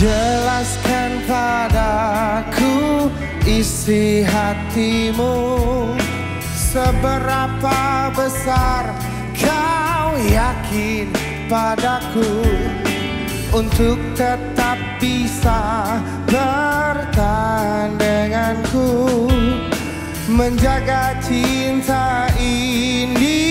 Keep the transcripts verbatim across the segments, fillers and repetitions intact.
Jelaskan padaku isi hatimu, seberapa besar kau yakin padaku untuk tetap bisa bertahan denganku, menjaga cinta ini.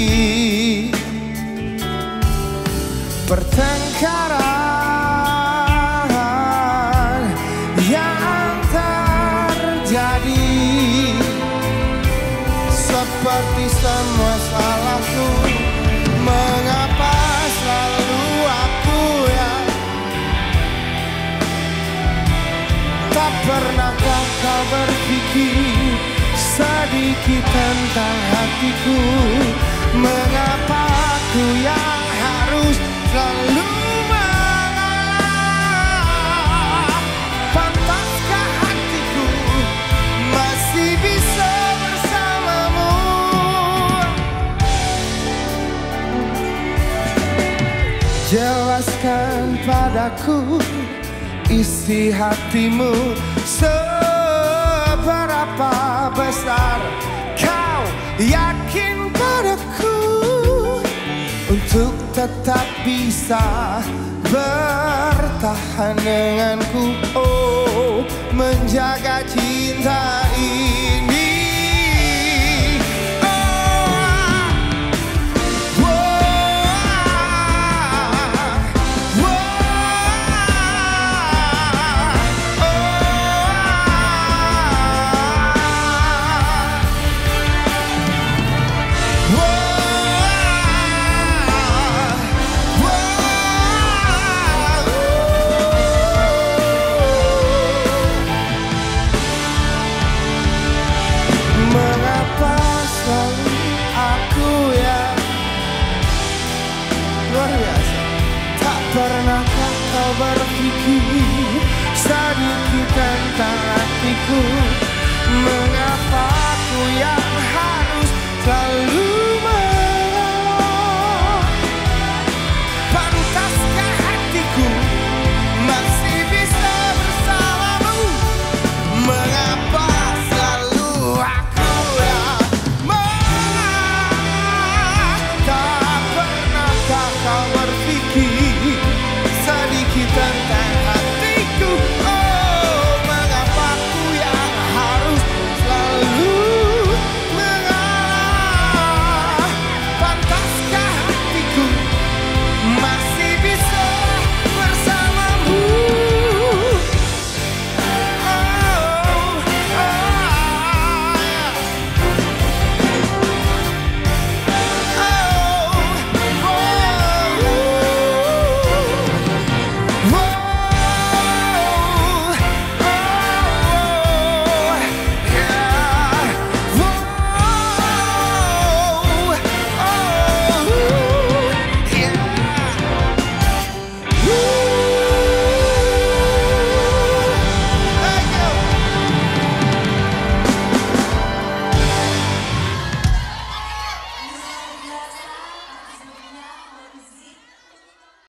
Pertengkaran yang terjadi seperti semua salahku. Mengapa selalu aku yang tak pernahkah kau berpikir sedikit tentang hatiku? Mengapa aku yang harus selalu mengalah? Pantaskah hatiku masih bisa bersamamu? Jelaskan padaku isi hatimu, seberapa besar kau yakin padaku untuk tetap bisa bertahan denganku, oh, menjaga cinta ini. Pernahkah kau berpikir sedikit tentang hatiku? Mengapa aku yang harus selalu mengalah? Pantaskah hatiku masih bisa bersamamu? Mengapa selalu aku yang mengalah? Tak pernahkah kau berpikir